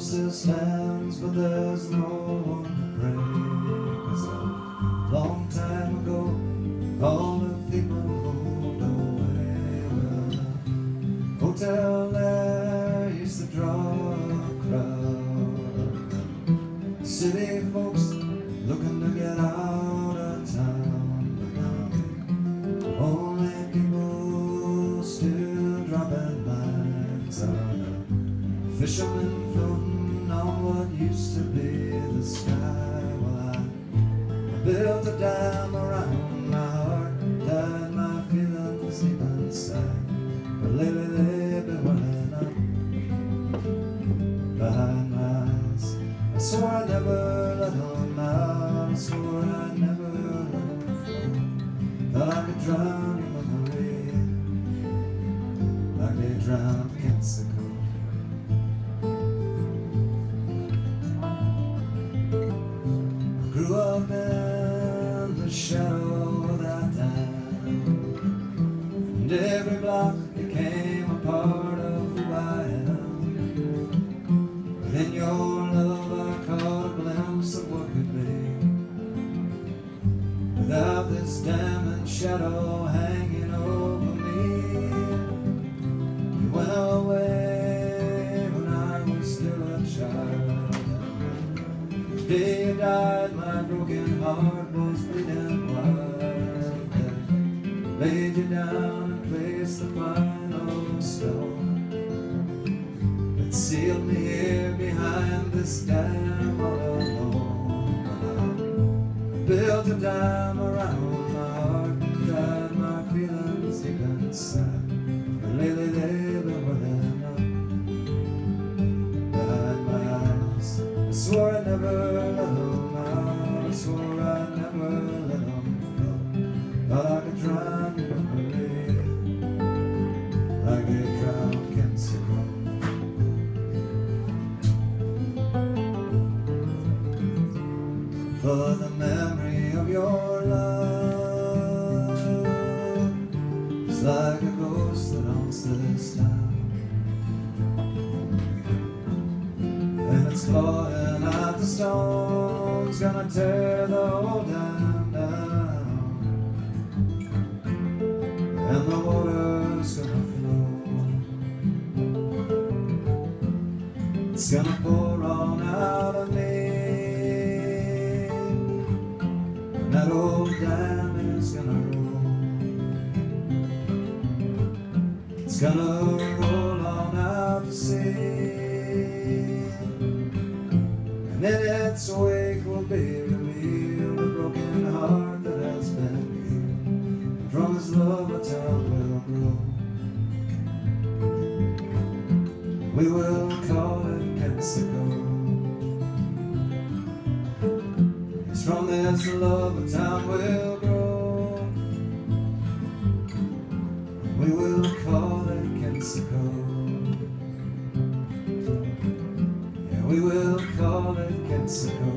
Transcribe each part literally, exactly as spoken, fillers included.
still stands, but there's no one to break. 'Cause a long time ago, all the people moved away. Well, the hotel there used to draw a crowd of city folks looking to get out of town. But now the only people still dropping lines are the fishermen floating on what used to be the sky. Well, I built a dam around my heart, tied my feelings deep inside, but lately they've been welling up behind my eyes. I swore I'd never let them out, I swore I'd never let them fall. Thought I could drown your memory like they drowned Kensico. Grew up in the shadow of that dam, and every block became a part of who I am. But in your love I caught a glimpse of what could be. Without this damning shadow hanging over me, you went away when I was still a child. The day you died, my broken heart was bleeding wide. They laid you down and placed the final stone that sealed me here behind this dam all alone. I built a dam around my heart and dried my feelings deep inside, but lately they've been welling up behind my eyes. I swore I'd never let them out, I swore I'd never let them go. Thought I could drown your memory like they drowned Kensico. For the memory of your love is like a ghost that haunts this town, and it's clawing at the stones, gonna tear the whole dam down, and the water's gonna flow. It's gonna pour on out of me, and that old dam is gonna roll. It's gonna roll on out to sea, and in its wake will be revealed a broken heart that has been healed, and from his love a town will grow. We will call it Kensico. It's from this love a town will grow. We will call it Kensico. We will call it Kensico.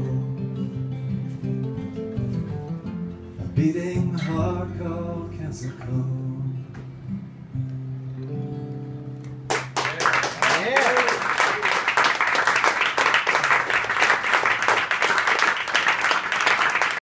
A beating heart called Kensico.